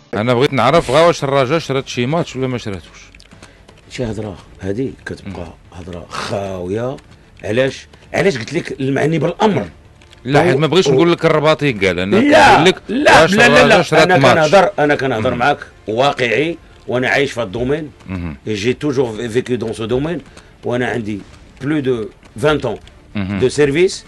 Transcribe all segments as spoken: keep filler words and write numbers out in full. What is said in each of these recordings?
انا بغيت نعرف غا واش الرجاء شرات شي ماتش ولا ما شراتوش. شي هضره هذه كتبقى هضره خاويه. علاش علاش قلت لك المعني بالامر. لا حيت ما بغيتش نقول لك الرباطي قال انا لا كنقول لك لا واش لا لا, الرجاء لا. شرات انا ماتش. كنهضر انا كنهضر معاك واقعي، وانا عايش في هذا الدومين. جي توجور فيكو دون سو دومين، وانا عندي بلو دو عشرين ans دو سيرفيس.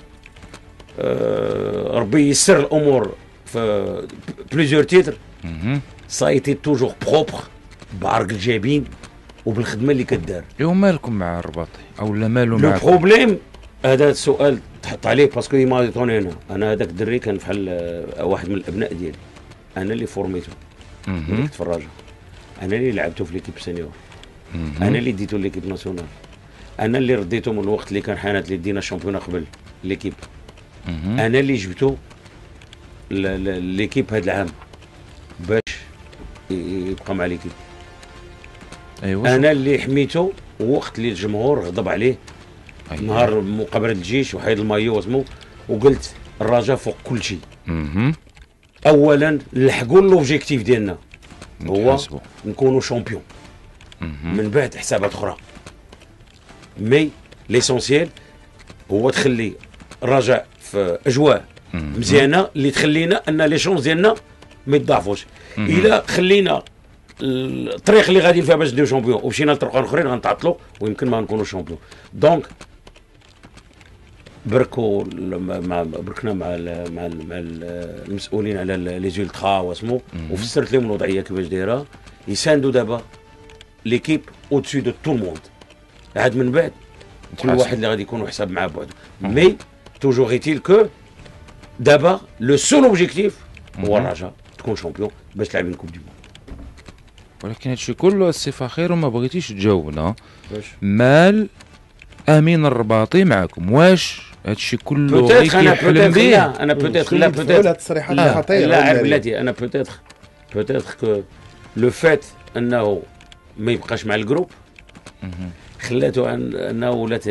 ربي يسر الامور في بليزيور تيتر. سا ايتي توجور بروبر، بعرق الجابين وبالخدمه اللي كدار. ايوا مالكم مع الرباطي او لا مالو لو معاكم؟ بروبليم هذا السؤال تحط عليه باسكو يما ديتوني انا انا هذاك الدري كان بحال واحد من الابناء ديالي. انا اللي فورميتو في الرجاء، انا اللي لعبته في ليكيب سينيور، انا اللي ديتو ليكيب ناسيونال، انا اللي رديته من الوقت اللي كان حانت اللي دينا الشامبيون قبل ليكيب، انا اللي جبته ليكيب هذا العام باش يبقى مع ليكيب. ايوا انا اللي حميته وقت اللي الجمهور غضب عليه. أيوة. نهار مقابله الجيش وحيد المايو واسمو، وقلت الرجاء فوق كل شيء. اولا نلحقوا لوبجيكتيف ديالنا هو نكونوا شامبيون، من بعد حسابات اخرى. مي ليسونسيال هو تخلي الرجاء في اجواء مزيانه اللي تخلينا ان لي شونس ديالنا ما يتضاعفوش. الا خلينا الطريق اللي غاديين فيها باش نديرو شامبيون ومشينا لطرق اخرين غنتعطلوا ويمكن ما نكونوا شامبيون. دونك بركو مع بركنا مع ال مع ال مع المسؤولين على لي زولترا واسمو، وفسرت لهم الوضعيه كيفاش دايره. يساندوا دابا ليكيب او دسو دو تو الموند. عاد من بعد كل واحد اللي غادي يكونوا حساب مع بعضه. مي توجور غيتيل كو دابا لو سول اوبجيكتيف هو الرجاء تكون شامبيون باش تلعب الكوب دي موند. ولكن هادشي كله السي فخير وما بغيتيش تجاوبنا. باش مال امين الرباطي معكم؟ واش هادشي كله غير كيحلم به؟ انا بوتيتر لا بوتيتر التصريحات خطيره. لا عارف بلاتي انا بوتيتر بوتيتر كو لو فات انه ما يبقاش مع الجروب خلاته انه ولات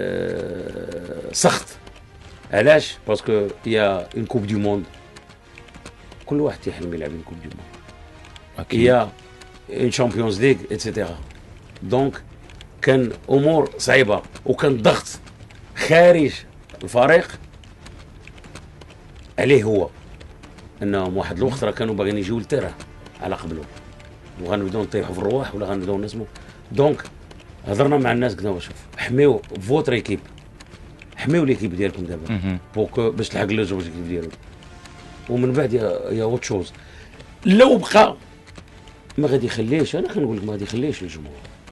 سخط. علاش؟ باسكو يا اون كوب دي موند، كل واحد تيحلم يلعب اون كوب دي موند، يا اون شامبيونز ليغ اتسيتيرا. دونك كان امور صعيبه وكان ضغط خارج الفريق عليه هو، انهم واحد الوقت راه كانوا باغيين يجيو للتيران على قبلهم وغنبداو نطيحوا في الرواح ولا غنبداو نسمو. دونك هضرنا مع الناس قلنا شوف حميو فوتر ايكيب، حميو ليكيب ديالكم دابا بوكو باش تلحق لي زوبجيكتيف ديالو، ومن بعد يا يا اوت شوز. لو بقى ما غادي يخليش، انا كنقول لك ما غادي يخليش الجمهور.